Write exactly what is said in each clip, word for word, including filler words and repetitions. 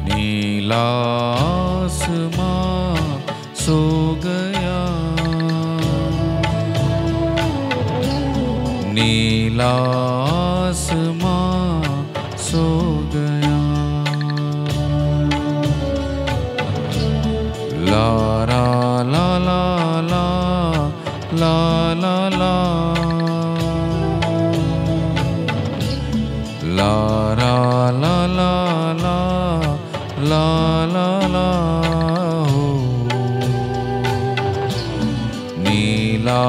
नीला आसमां सो गया, नीला आसमां सो गया। ला रा ला ला ला ला ला ला ला रा ला ला ला ला ला ला हो। नीला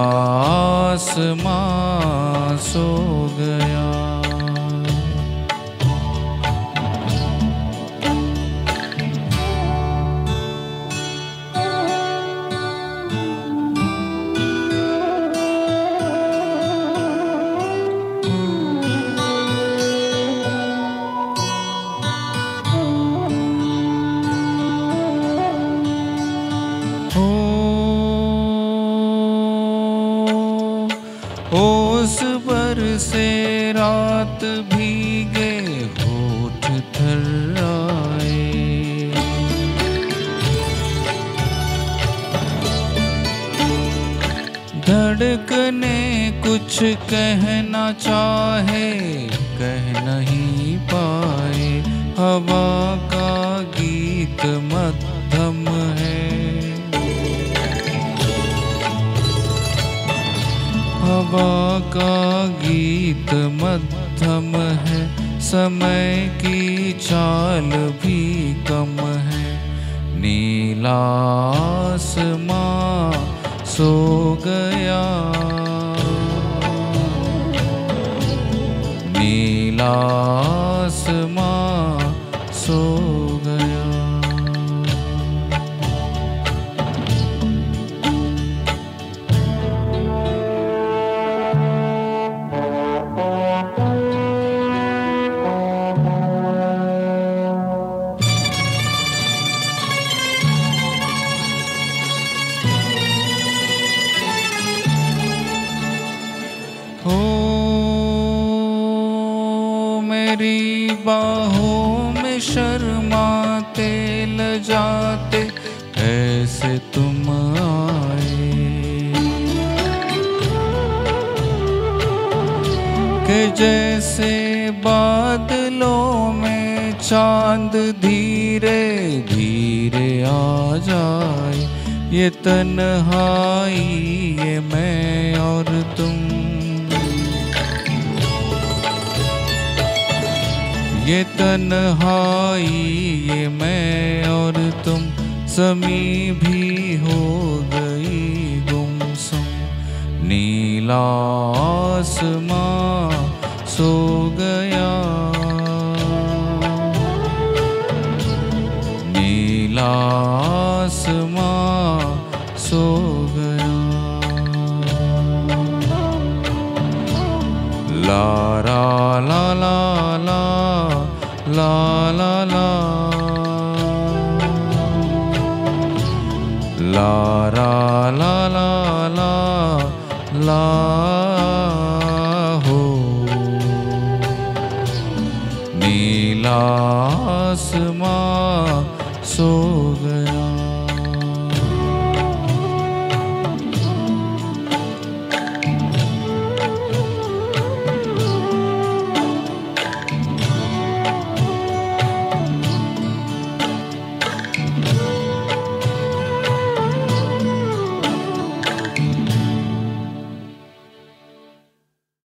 आसमां सो गया। ओस बरसे रात भीगे होठ थर्राए, धड़कने कुछ कहना चाहे कह नहीं पाए। हवा का गीत मध्यम है, हवा का गीत मध्यम है। समय की चाल भी कम है। नीला आसमां सो गया, नीला आसमां सो गया। हो मेरी बाहों में शर्माते लजाते ऐसे तुम आए कि जैसे बादलों में चांद धीरे धीरे आ जाए। ये तन्हाई ये मैं और तुम, ये तन्हाई ये मैं और तुम, ज़मीं भी हो गई गुमसुम। नीला आसमां सो गया, नीला आसमां सो गया। ला रा ला ला ला ला ला ला ला रा ला ला ला ला हो। नीला आसमां सो गया।